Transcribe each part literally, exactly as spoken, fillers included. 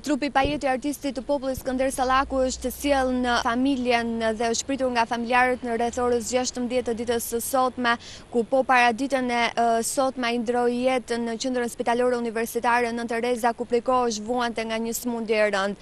Trupi pajeti artistit të popullit Skënder Sallaku është sjell në familjen dhe është pritur nga familjarët në rreth orës gjashtëmbëdhjetë të ditës së sotme, ku po para ditën e sotme ai ndroi jetën në qendrën spitalore universitare Nën Tereza, ku prej kohësh vuante nga një sëmundje e rëndë.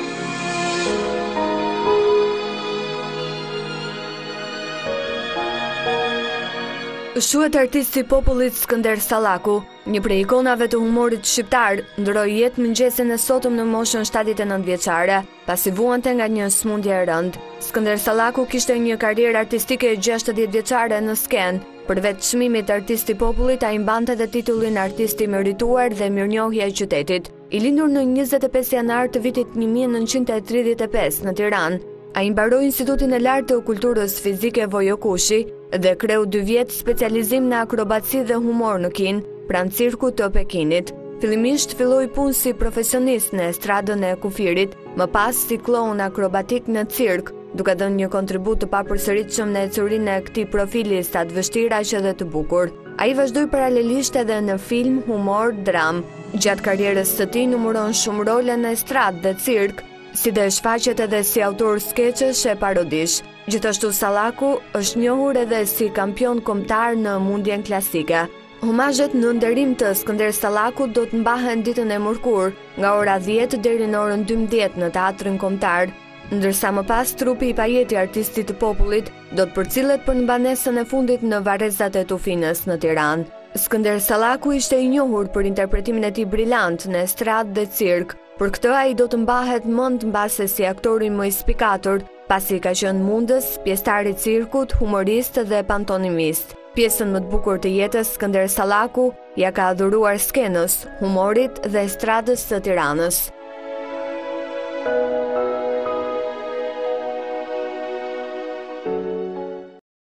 Shuhet artisti popullit Skënder Sallaku, një prej ikonave të humorit shqiptar, ndroi jetë mëngjesin e sotëm në moshën shtatëdhjetë e nëntë vjeçare, pasi vuante nga një sëmundje e rëndë. Skënder Sallaku kishte një karrierë artistike gjashtëdhjetë vjeçare në skenë. Përveç çmimit artisti popullit, ai mbante edhe titullin artisti merituar dhe mirënjohja e qytetit. I lindur në njëzet e pesë janar të vitit një mijë e nëntëqind e tridhjetë e pesë në Tiranë, ai mbaroi Institutin e Lartë të Kulturës Fizike Vojo Kushi dhe kreu dy vjet specializim në akrobaci dhe humor në Kinë, pranë cirkut të Pekinit. Fillimisht filloi punë si profesionist në estradën e kufirit, më pas si kloun akrobatik në cirk, duke dhënë një kontribut të papërsëritshëm në ecurinë e këtij profili sa të vështirë aq edhe të bukur. Ai vazhdoi paralelisht edhe në film, humor, dram. Gjatë karrierës së tij numëron shumë role në estradë dhe cirk, si dhe shfaqet edhe si autor skeqesh e parodish. Gjithashtu Sallaku është njohur edhe si kampion kombëtar në mundjen klasike. Homazhet në nderim të Skënder Sallakut do të mbahen ditën e mërkur, nga ora dhjetë deri në orën dymbëdhjetë në Teatrin Kombëtar, ndërsa më pas trupi i pajeti artistit të popullit do të përcillet për në banesën e fundit në Varrezat e Tufinës në Tiranë. Skënder Sallaku ishte i njohur për interpretimin e tij brillant në estradë dhe cirk. Për këtë ai do të mbahet mend mbase si aktori më i spikatur, pasi ka qenë mundës, pjesëtar i cirkut, humorist dhe pantomimist. Pjesën më të bukur të jetës Skënder Sallaku ja ka dhuruar skenës, humorit dhe estradës së Tiranës.